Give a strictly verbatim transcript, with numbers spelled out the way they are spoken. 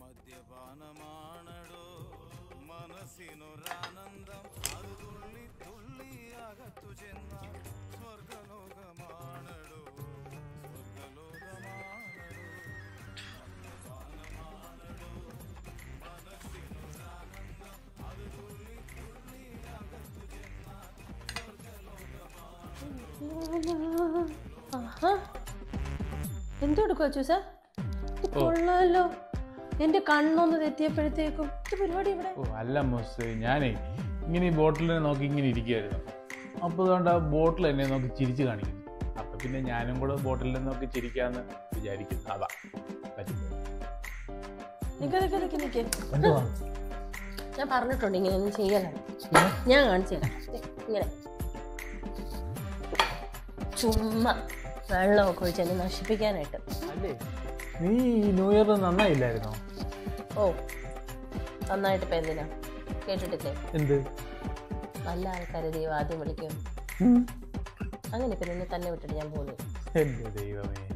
മദ്യപാനമാണടോ മനസ്സിനൊരാനന്ദം അത് തുള്ളി തുള്ളി അകത്തു ചെന്നാൽ സ്വർഗലോകമാണടോ സ്വർഗലോകമാണടോ മദ്യപാനമാണടോ മനസ്സിനൊരാനന്ദം അത് തുള്ളി തുള്ളി അകത്തു ചെന്നാൽ സ്വർഗലോകമാണടോ. എന്തെടുക്കുക ചൂസ? കൊള്ളാലോ. എന്റെ കണ്ണൊന്ന് തെറ്റിയപ്പോഴത്തേക്കും പരിപാടി ഇവിടെ. ഓ അല്ല മോസ്, ഞാനേ ഇങ്ങനെ ഈ ബോട്ടിലിനെ നോക്കി ഇങ്ങനെ ഇരിക്കുകയായിരുന്നു. അപ്പോൾ അതുകൊണ്ട് ആ ബോട്ടിൽ എന്നെ നോക്കി ചിരിച്ചു കാണിക്കുന്നു. അപ്പൊ പിന്നെ ഞാനും കൂടെ ബോട്ടിലിനെ നോക്കി ചിരിക്കാന്ന് വിചാരിക്കുന്നു. അതാ ഞാൻ പറഞ്ഞിട്ടുണ്ട് ഇങ്ങനെ ഒന്നും ചെയ്യലാണ്. ഞാൻ കാണിച്ചു തരാം. ഇങ്ങനെ ചുമ്മാ വെള്ളമൊക്കെ ഒഴിച്ച് എന്നെ നശിപ്പിക്കാനായിട്ട്. അല്ലേ, നീ ന്യൂ ഇയറിൽ നന്നായില്ലായിരുന്നോ? ഓ നന്നായിട്ട് ഇപ്പം എന്തിനാ കേട്ടിട്ടില്ലേ? എന്ത് നല്ല ആൾക്കാരെ ദൈവം ആദ്യം വിളിക്കും. അങ്ങനെ ഇപ്പം നിന്നെ തന്നെ വിട്ടിട്ട് ഞാൻ പോകുന്നു. എന്റെ ദൈവമേ.